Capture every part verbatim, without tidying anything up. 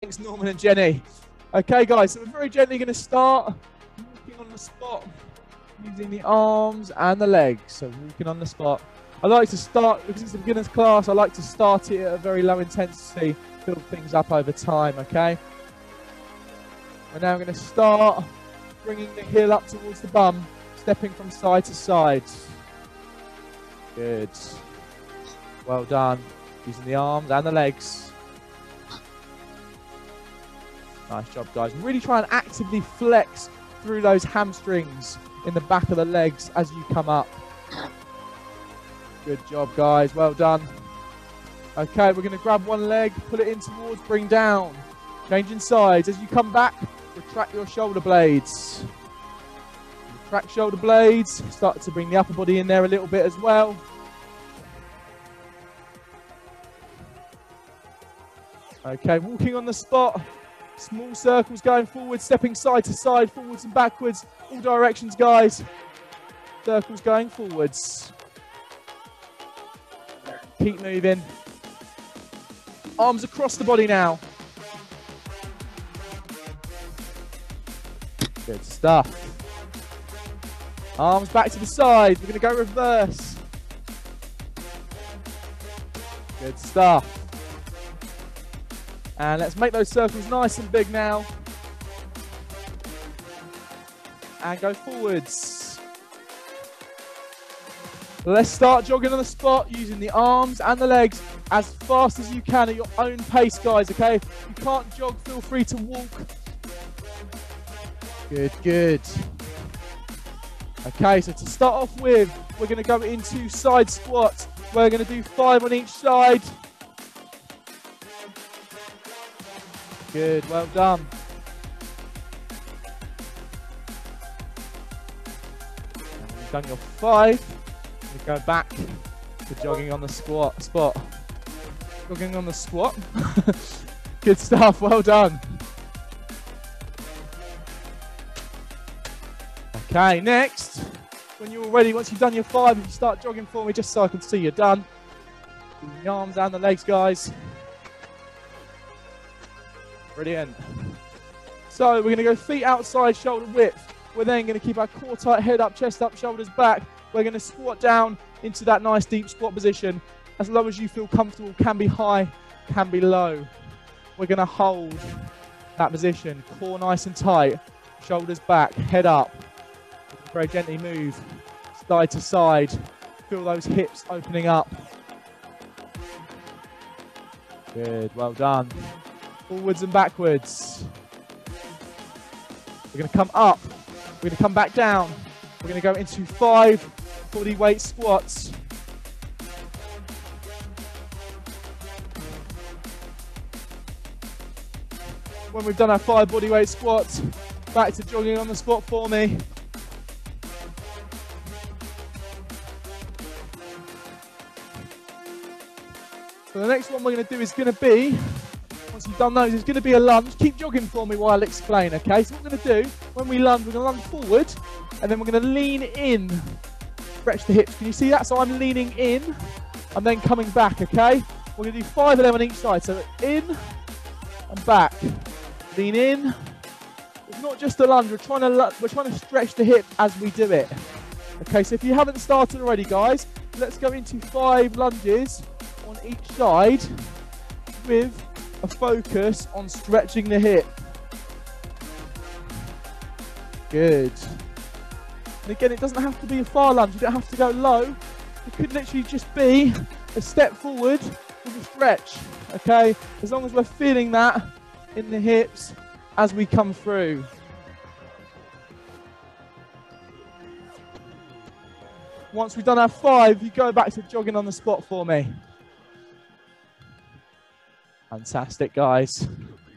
Thanks, Norman and Jenny. Okay, guys, so we're very gently going to start walking on the spot, using the arms and the legs. So walking on the spot. I like to start, because it's a beginner's class, I like to start it at a very low intensity, build things up over time, okay? We're now going to start bringing the heel up towards the bum, stepping from side to side. Good. Well done. Using the arms and the legs. Nice job, guys. Really try and actively flex through those hamstrings in the back of the legs as you come up. Good job, guys. Well done. Okay, we're going to grab one leg, pull it in towards, bring down. Changing sides. As you come back, retract your shoulder blades. Retract shoulder blades. Start to bring the upper body in there a little bit as well. Okay, walking on the spot. Small circles going forward, stepping side to side, forwards and backwards. All directions, guys. Circles going forwards. Keep moving. Arms across the body now. Good stuff. Arms back to the side. We're going to go reverse. Good stuff. And let's make those circles nice and big now. And go forwards. Let's start jogging on the spot using the arms and the legs as fast as you can at your own pace, guys, okay? If you can't jog, feel free to walk. Good, good. Okay, so to start off with, we're going to go into side squats. We're going to do five on each side. Good, well done. And when you've done your five, you go back to jogging on the squat spot. Jogging on the squat. Good stuff, well done. Okay, next, when you're ready, once you've done your five, you start jogging for me just so I can see you're done. Do the arms and the legs, guys. Brilliant. So we're going to go feet outside, shoulder width. We're then going to keep our core tight, head up, chest up, shoulders back. We're going to squat down into that nice deep squat position. As low as you feel comfortable, can be high, can be low. We're going to hold that position. Core nice and tight, shoulders back, head up. Very gently move side to side. Feel those hips opening up. Good, well done. Forwards and backwards. We're going to come up. We're going to come back down. We're going to go into five body weight squats. When we've done our five body weight squats, back to jogging on the spot for me. So the next one we're going to do is going to be, once you've done those, it's going to be a lunge. Keep jogging for me while I'll explain, okay? So what we're going to do, when we lunge, we're going to lunge forward, and then we're going to lean in. Stretch the hips. Can you see that? So I'm leaning in, and then coming back, okay? We're going to do five of them on each side. So in and back. Lean in. It's not just a lunge. We're trying to, we're trying to stretch the hip as we do it. Okay, so if you haven't started already, guys, let's go into five lunges on each side with a focus on stretching the hip. Good. And again, it doesn't have to be a far lunge. You don't have to go low. It could literally just be a step forward with a stretch. Okay? As long as we're feeling that in the hips as we come through. Once we've done our five, you go back to jogging on the spot for me. Fantastic, guys.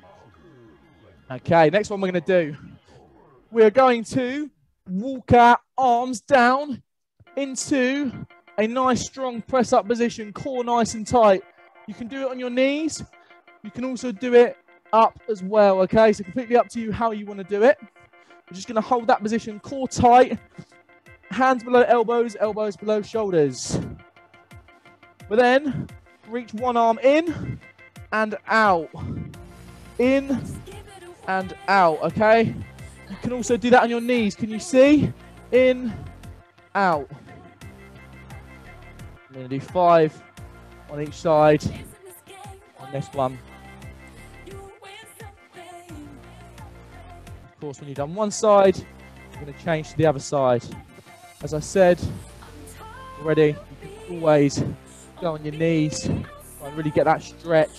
Okay, next one we're going to do. We're going to walk our arms down into a nice strong press up position, core nice and tight. You can do it on your knees. You can also do it up as well, okay? So completely up to you how you want to do it. We're just going to hold that position, core tight, hands below elbows, elbows below shoulders. But then reach one arm in and out. in and out, okay? You can also do that on your knees. Can you see? In, out. I'm going to do five on each side on this one. Of course, when you've done one side, you're going to change to the other side. As I said already, you can always go on your knees and really get that stretch.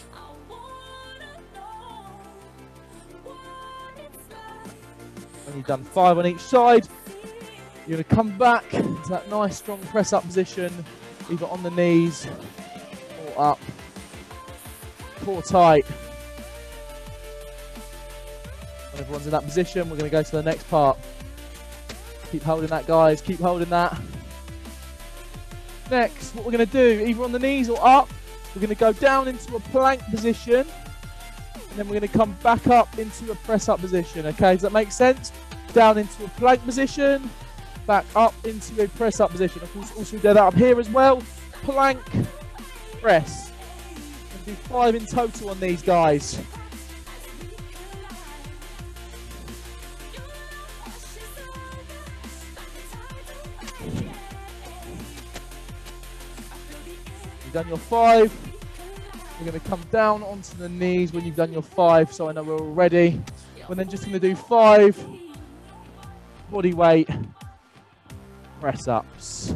When you've done five on each side, you're going to come back to that nice strong press up position, either on the knees or up. Core tight. When everyone's in that position, we're going to go to the next part. Keep holding that, guys. Keep holding that. Next, what we're going to do, either on the knees or up, we're going to go down into a plank position. And then we're going to come back up into a press up position. Okay, does that make sense? Down into a plank position, back up into a press up position. Of course, also do that up here as well. Plank, press. And do five in total on these guys. You've done your five. We're going to come down onto the knees when you've done your five, so I know we're all ready. We're then just going to do five body weight press ups.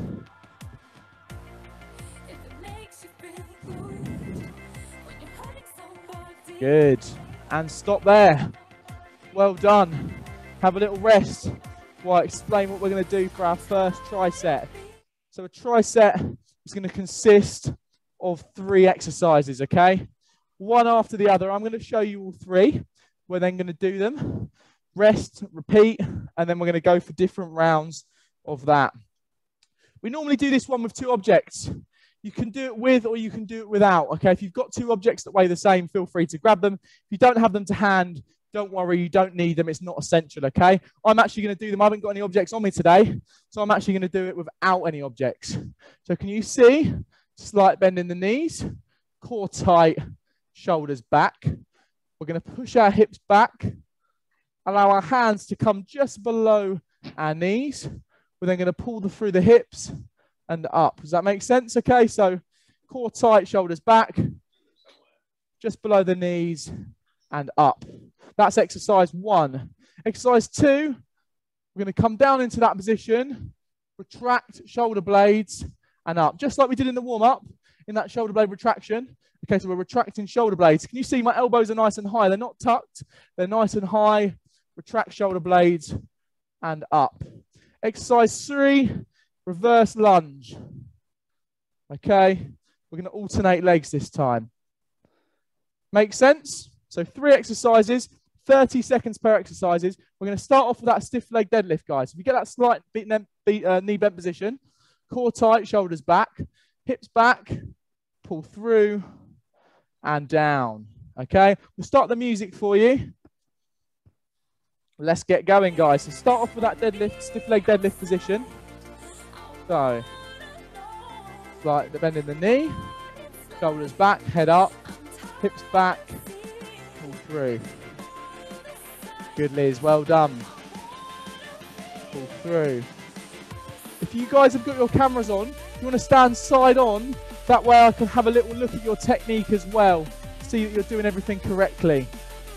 Good. And stop there. Well done. Have a little rest while I explain what we're going to do for our first tricep. So a tricep is going to consist of three exercises, okay? One after the other. I'm going to show you all three. We're then going to do them. Rest, repeat, and then we're going to go for different rounds of that. We normally do this one with two objects. You can do it with or you can do it without, okay? If you've got two objects that weigh the same, feel free to grab them. If you don't have them to hand, don't worry, you don't need them. It's not essential, okay? I'm actually going to do them. I haven't got any objects on me today, so I'm actually going to do it without any objects. So can you see? Slight bend in the knees, core tight, shoulders back. We're going to push our hips back, allow our hands to come just below our knees. We're then going to pull the, through the hips and up. Does that make sense? Okay, so core tight, shoulders back, just below the knees and up. That's exercise one. Exercise two, we're going to come down into that position, retract shoulder blades and up, just like we did in the warm-up, in that shoulder blade retraction. Okay, so we're retracting shoulder blades. Can you see my elbows are nice and high? They're not tucked. They're nice and high. Retract shoulder blades and up. Exercise three, reverse lunge. Okay, we're going to alternate legs this time. Make sense? So three exercises, thirty seconds per exercises. We're going to start off with that stiff leg deadlift, guys. If you get that slight beat, beat, uh, knee bent position, core tight, shoulders back, hips back, pull through and down. Okay, we'll start the music for you. Let's get going, guys. So start off with that deadlift, stiff leg deadlift position. So, slight bend in the knee, shoulders back, head up, hips back, pull through. Good, Liz. Well done. Pull through. If you guys have got your cameras on, you want to stand side on, that way I can have a little look at your technique as well, see that you're doing everything correctly.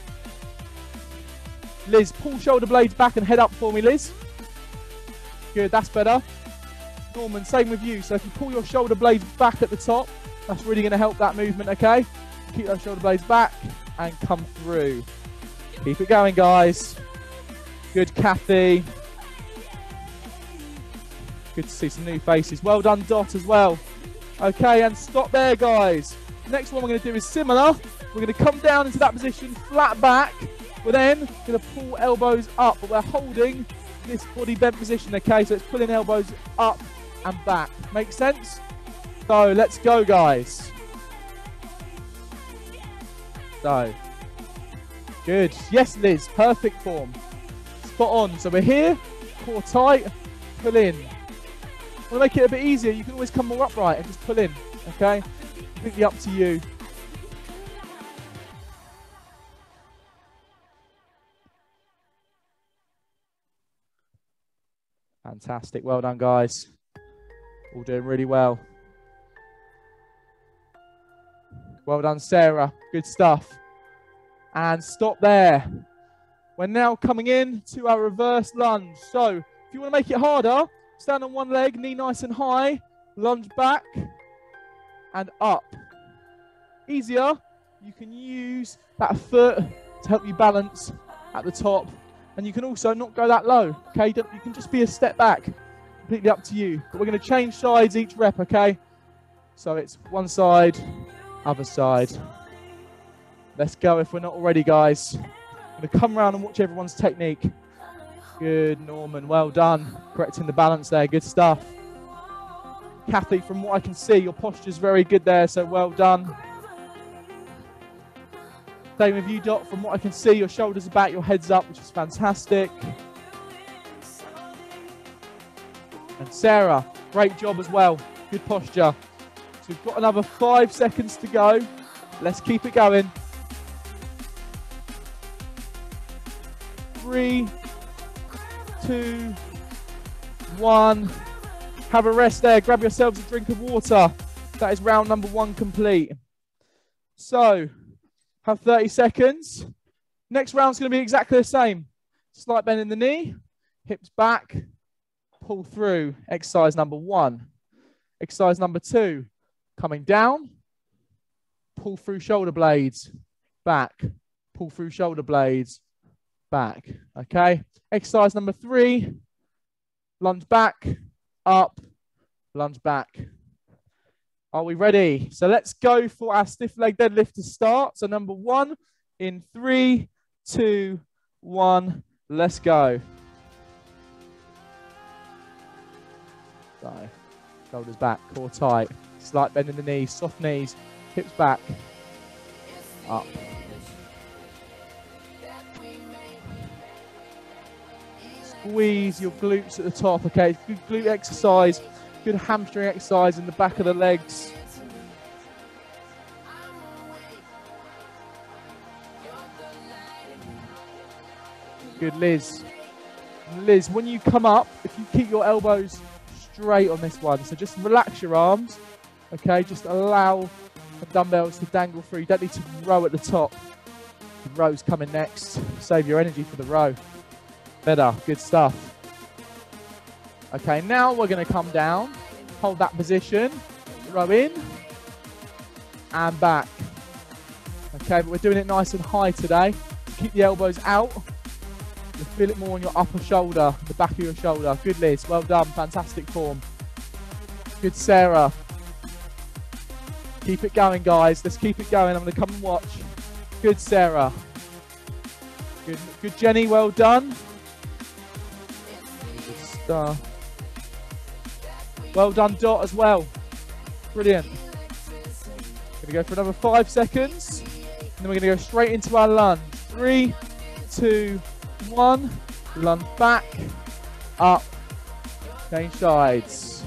Liz, pull shoulder blades back and head up for me, Liz. Good, that's better. Norman, same with you. So if you pull your shoulder blades back at the top, that's really going to help that movement, okay? Keep those shoulder blades back and come through. Keep it going, guys. Good, Kathy. Good to see some new faces. Well done, Dot, as well. Okay, and stop there, guys. Next one we're going to do is similar. We're going to come down into that position, flat back. We're then going to pull elbows up, but we're holding this body bent position, okay? So it's pulling elbows up and back. Make sense? So let's go, guys. So, good. Yes, Liz, perfect form. Spot on. So we're here, core tight, pull in. Want to make it a bit easier, you can always come more upright and just pull in, okay? Completely up to you. Fantastic. Well done, guys. All doing really well. Well done, Sarah. Good stuff. And stop there. We're now coming in to our reverse lunge. So if you want to make it harder, stand on one leg, knee nice and high, lunge back and up. Easier, you can use that foot to help you balance at the top. And you can also not go that low, okay? You can just be a step back, completely up to you. But we're going to change sides each rep, okay? So it's one side, other side. Let's go if we're not already, guys. I'm going to come around and watch everyone's technique. Good, Norman, well done. Correcting the balance there, good stuff. Kathy, from what I can see, your posture's very good there, so well done. Same with you, Dot. From what I can see, your shoulders are back, your head's up, which is fantastic. And Sarah, great job as well. Good posture. So we've got another five seconds to go. Let's keep it going. Three, two, one. Have a rest there. Grab yourselves a drink of water. That is round number one complete. So, have thirty seconds. Next round's going to be exactly the same. Slight bend in the knee, hips back, pull through. Exercise number one. Exercise number two, coming down, pull through shoulder blades, back, pull through shoulder blades, back. Okay. Exercise number three, lunge back, up, lunge back. Are we ready? So let's go for our stiff leg deadlift to start. So number one, in three, two, one, let's go. So, shoulders back, core tight, slight bend in the knees, soft knees, hips back, up. Squeeze your glutes at the top, okay? Good glute exercise. Good hamstring exercise in the back of the legs. Good, Liz. Liz, when you come up, if you keep your elbows straight on this one, so just relax your arms, okay? Just allow the dumbbells to dangle through. You don't need to row at the top. The row's coming next. Save your energy for the row. Better, good stuff. Okay, now we're going to come down, hold that position, row in, and back. Okay, but we're doing it nice and high today. Keep the elbows out. You'll feel it more on your upper shoulder, the back of your shoulder. Good, Liz, well done, fantastic form. Good, Sarah. Keep it going, guys. Let's keep it going. I'm going to come and watch. Good, Sarah. Good, good, Jenny, well done. Good stuff. Well done, Dot, as well. Brilliant. Gonna go for another five seconds. And then we're gonna go straight into our lunge. Three, two, one. Lunge back, up, change sides.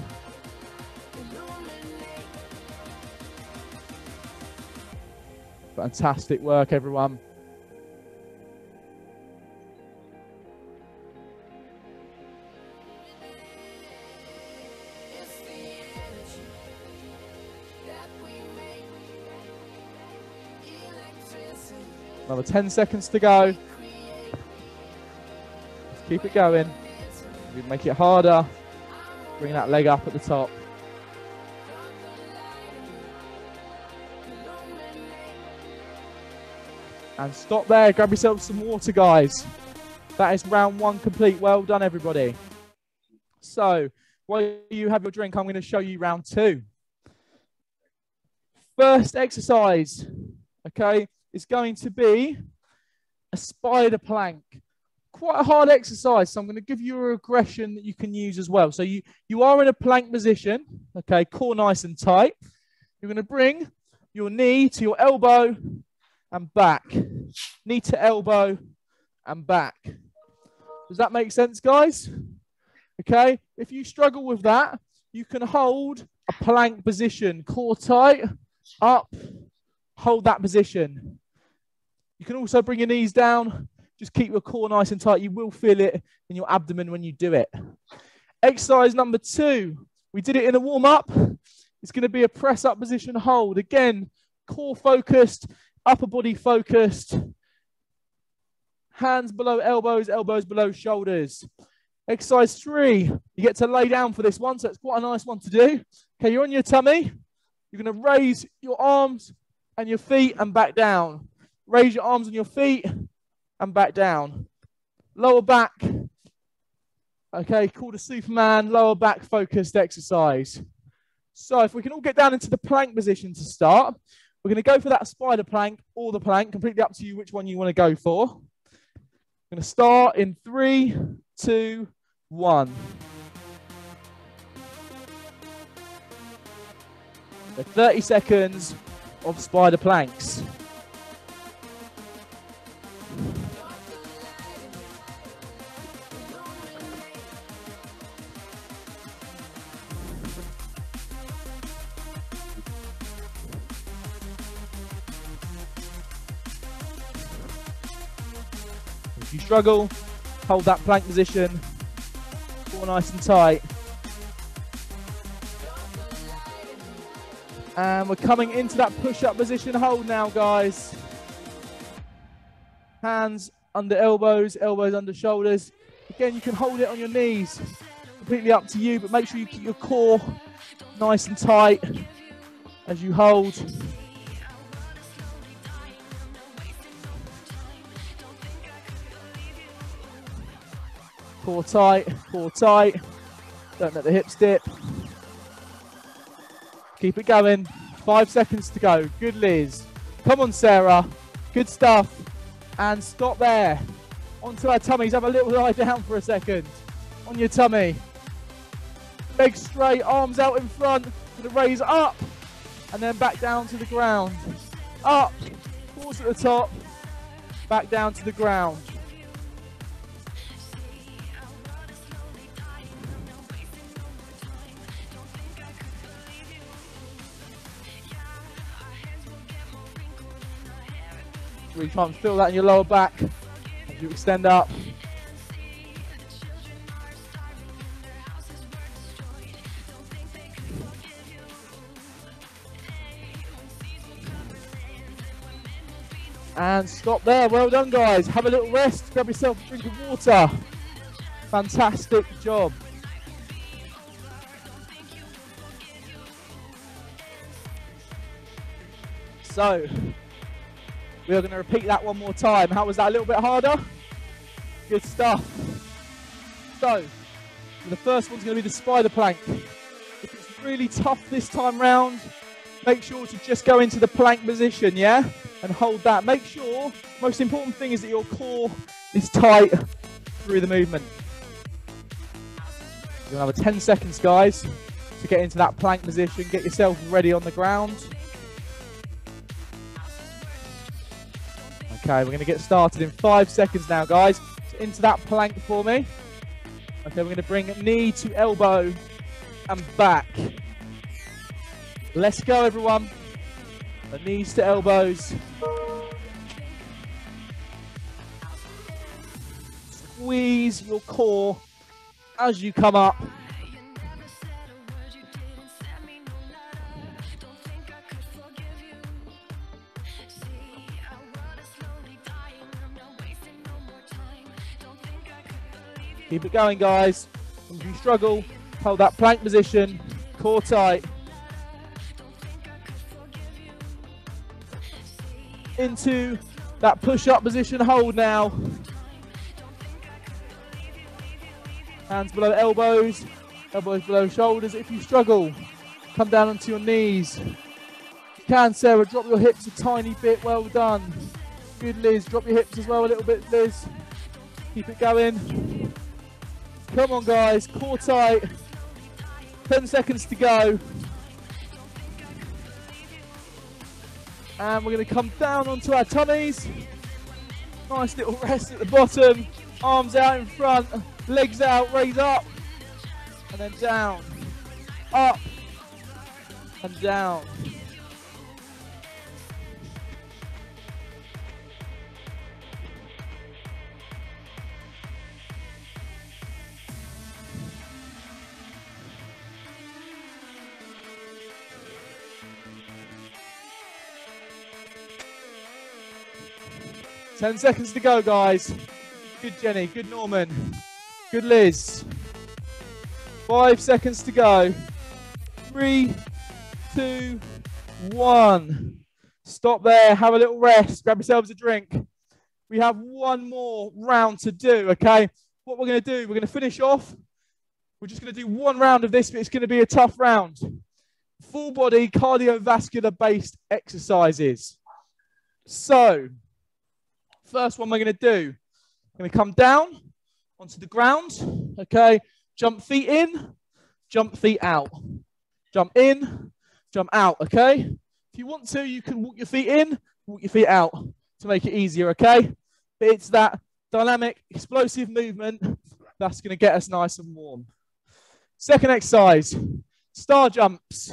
Fantastic work, everyone. Another ten seconds to go. Let's keep it going. We make it harder. Bring that leg up at the top. And stop there. Grab yourself some water, guys. That is round one complete. Well done, everybody. So, while you have your drink, I'm going to show you round two. First exercise, okay, is going to be a spider plank. Quite a hard exercise, so I'm going to give you a regression that you can use as well. So you, you are in a plank position, okay, core nice and tight. You're going to bring your knee to your elbow and back. Knee to elbow and back. Does that make sense, guys? Okay, if you struggle with that, you can hold a plank position, core tight, up, hold that position. You can also bring your knees down. Just keep your core nice and tight. You will feel it in your abdomen when you do it. Exercise number two. We did it in a warm-up. It's going to be a press-up position hold. Again, core focused, upper body focused. Hands below elbows, elbows below shoulders. Exercise three. You get to lay down for this one, so it's quite a nice one to do. Okay, you're on your tummy. You're going to raise your arms and your feet and back down. Raise your arms and your feet and back down. Lower back. Okay, called a Superman, lower back focused exercise. So if we can all get down into the plank position to start, we're going to go for that spider plank or the plank, completely up to you which one you want to go for. I'm going to start in three, two, one. So thirty seconds of spider planks. If you struggle, hold that plank position, core nice and tight. And we're coming into that push-up position hold now, guys. Hands under elbows, elbows under shoulders. Again, you can hold it on your knees. Completely up to you, but make sure you keep your core nice and tight as you hold. Core tight, core tight. Don't let the hips dip. Keep it going. Five seconds to go. Good, Liz. Come on, Sarah. Good stuff. And stop there. Onto our tummies. Have a little lie down for a second. On your tummy. Legs straight, arms out in front. Gonna raise up. And then back down to the ground. Up. Pause at the top. Back down to the ground. Really try and feel that in your lower back as you extend up. And stop there. Well done, guys. Have a little rest. Grab yourself a drink of water. Fantastic job. So, we are going to repeat that one more time. How was that? A little bit harder? Good stuff. So, the first one's going to be the spider plank. If it's really tough this time round, make sure to just go into the plank position, yeah? And hold that. Make sure, most important thing is that your core is tight through the movement. You're going to have a ten seconds, guys, to get into that plank position. Get yourself ready on the ground. Okay, we're going to get started in five seconds now, guys. So into that plank for me. Okay, we're going to bring knee to elbow and back. Let's go, everyone. The knees to elbows. Squeeze your core as you come up. Keep it going, guys. If you struggle, hold that plank position, core tight. Into that push-up position hold now. Hands below elbows, elbows below shoulders. If you struggle, come down onto your knees. If you can, Sarah, drop your hips a tiny bit. Well done. Good, Liz. Drop your hips as well a little bit, Liz. Keep it going. Come on, guys, core tight. ten seconds to go. And we're going to come down onto our tummies. Nice little rest at the bottom. Arms out in front, legs out, raise up. And then down, up, and down. ten seconds to go, guys. Good Jenny, good Norman, good Liz. Five seconds to go. Three, two, one. Stop there, have a little rest, grab yourselves a drink. We have one more round to do, okay? What we're gonna do, we're gonna finish off. We're just gonna do one round of this, but it's gonna be a tough round. Full body cardiovascular based exercises. So, first one we're gonna do, we're gonna come down onto the ground, okay? Jump feet in, jump feet out. Jump in, jump out, okay? If you want to, you can walk your feet in, walk your feet out to make it easier, okay? But it's that dynamic, explosive movement that's gonna get us nice and warm. Second exercise, star jumps.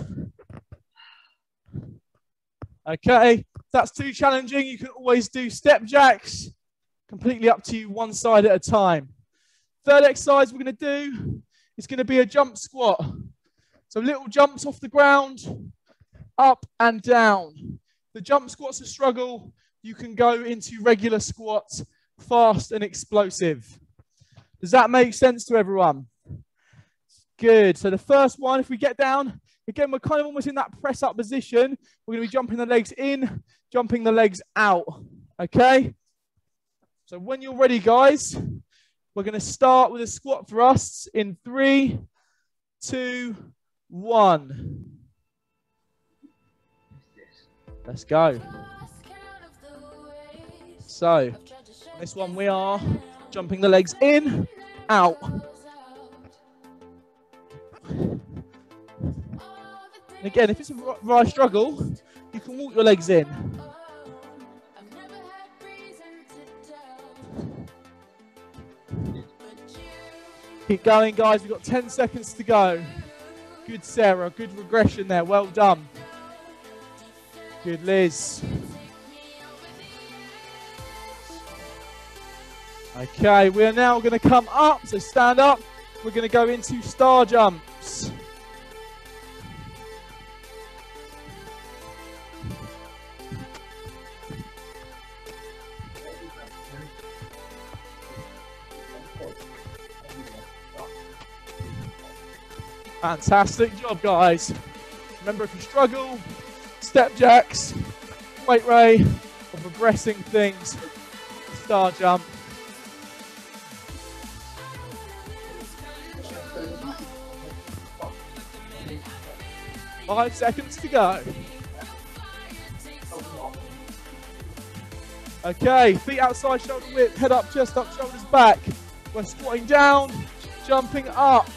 Okay, if that's too challenging, you can always do step jacks, completely up to you, one side at a time. Third exercise we're gonna do is gonna be a jump squat. So little jumps off the ground, up and down. The jump squat's a struggle. You can go into regular squats, fast and explosive. Does that make sense to everyone? Good. So the first one, if we get down, again, we're kind of almost in that press up position. We're going to be jumping the legs in, jumping the legs out. Okay? So when you're ready, guys, we're going to start with a squat thrusts in three, two, one. Let's go. So, this one we are jumping the legs in, out. And again, if it's a right struggle, you can walk your legs in. Keep going, guys. We've got ten seconds to go. Good, Sarah. Good regression there. Well done. Good, Liz. Okay, we are now going to come up. So stand up. We're going to go into star jumps. Fantastic job, guys. Remember, if you struggle, step jacks, weight ray, or progressing things, star jump. Five seconds to go. Okay, feet outside, shoulder width, head up, chest up, shoulders back. We're squatting down, jumping up.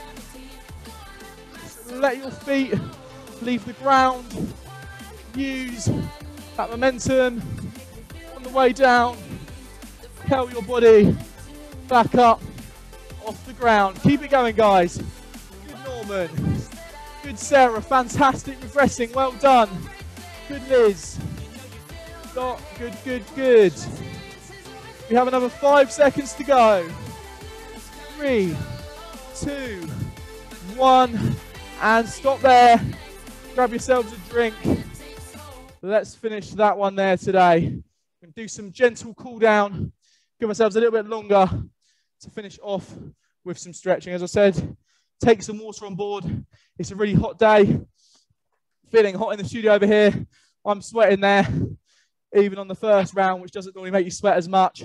Let your feet leave the ground. Use that momentum on the way down. Propel your body back up off the ground. Keep it going, guys. Good, Norman. Good, Sarah. Fantastic regressing. Well done. Good, Liz. Dot. Good, good, good. We have another five seconds to go. Three, two, one. And stop there. Grab yourselves a drink. Let's finish that one there today. We're going to do some gentle cool down. Give ourselves a little bit longer to finish off with some stretching. As I said, take some water on board. It's a really hot day. Feeling hot in the studio over here. I'm sweating there, even on the first round, which doesn't normally make you sweat as much.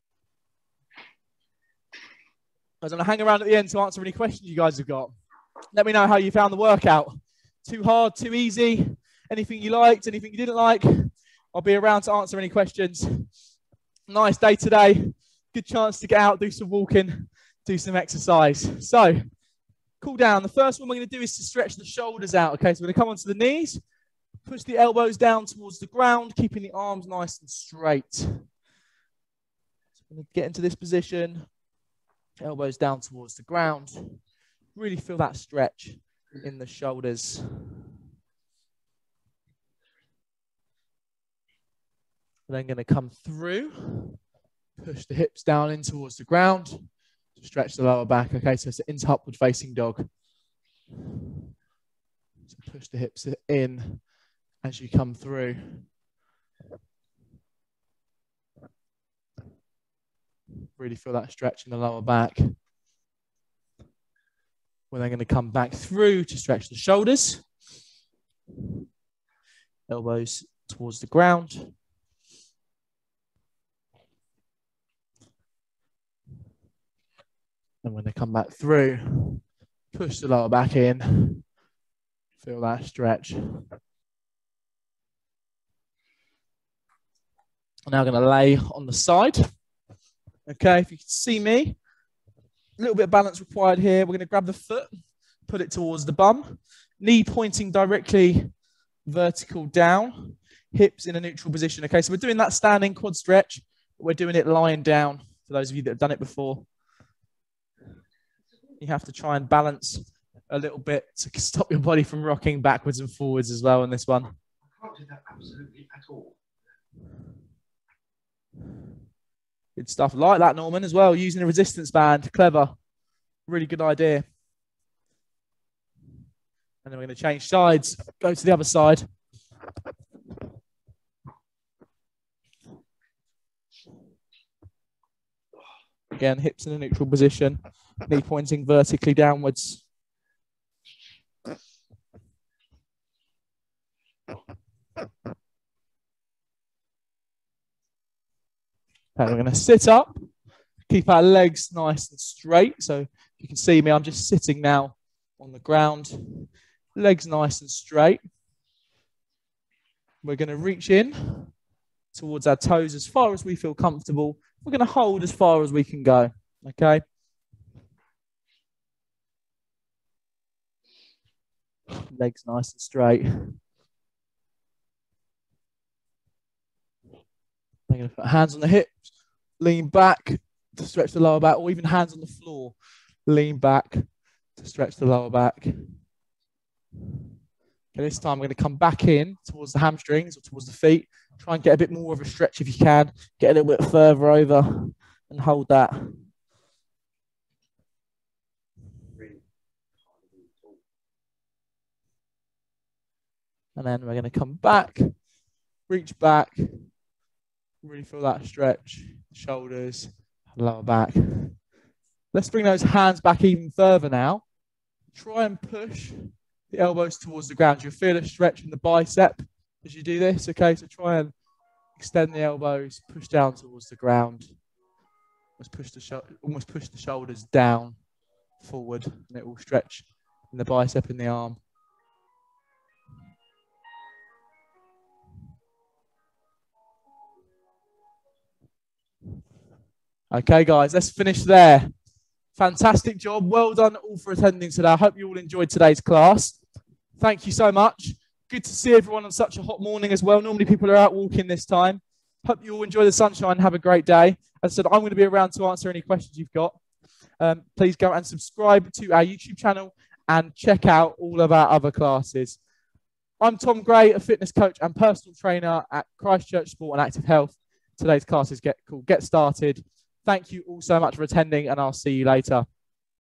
I'm going to hang around at the end to answer any questions you guys have got. Let me know how you found the workout. Too hard, too easy, anything you liked, anything you didn't like. I'll be around to answer any questions. Nice day today. Good chance to get out, do some walking, do some exercise. So, cool down. The first one we're going to do is to stretch the shoulders out. Okay, so we're going to come onto the knees, push the elbows down towards the ground, keeping the arms nice and straight. So we're going to get into this position, elbows down towards the ground. Really feel that stretch in the shoulders. We're then going to come through, push the hips down in towards the ground, to stretch the lower back. Okay, so it's into upward facing dog. So push the hips in as you come through. Really feel that stretch in the lower back. We're then going to come back through to stretch the shoulders. Elbows towards the ground. And when they come back through, push the lower back in. Feel that stretch. I'm now going to lay on the side. Okay, if you can see me, a little bit of balance required here. We're going to grab the foot, put it towards the bum, knee pointing directly vertical down, hips in a neutral position. Okay, so we're doing that standing quad stretch, but we're doing it lying down for those of you that have done it before. You have to try and balance a little bit to stop your body from rocking backwards and forwards as well in this one. I can't do that absolutely at all. Good stuff. Like that, Norman, as well, using a resistance band. Clever. Really good idea. And then we're going to change sides. Go to the other side. Again, hips in a neutral position. Knee pointing vertically downwards. And we're going to sit up, keep our legs nice and straight. So if you can see me, I'm just sitting now on the ground, legs nice and straight. We're going to reach in towards our toes as far as we feel comfortable. We're going to hold as far as we can go, okay? Legs nice and straight. I'm going to put hands on the hips, lean back to stretch the lower back, or even hands on the floor. Lean back to stretch the lower back. Okay, this time I'm going to come back in towards the hamstrings or towards the feet. Try and get a bit more of a stretch if you can. Get a little bit further over and hold that. And then we're going to come back, reach back, really feel that stretch, shoulders, lower back. Let's bring those hands back even further now. Try and push the elbows towards the ground. You'll feel a stretch in the bicep as you do this, okay? So try and extend the elbows, push down towards the ground. Almost push the, almost push the shoulders down, forward, and it will stretch in the bicep and the arm. Okay, guys, let's finish there. Fantastic job. Well done all for attending today. I hope you all enjoyed today's class. Thank you so much. Good to see everyone on such a hot morning as well. Normally people are out walking this time. Hope you all enjoy the sunshine. Have a great day. As I said, I'm going to be around to answer any questions you've got. Um, please go and subscribe to our YouTube channel and check out all of our other classes. I'm Tom Gray, a fitness coach and personal trainer at Christchurch Sport and Active Health. Today's class is get, called Get Started. Thank you all so much for attending, and I'll see you later.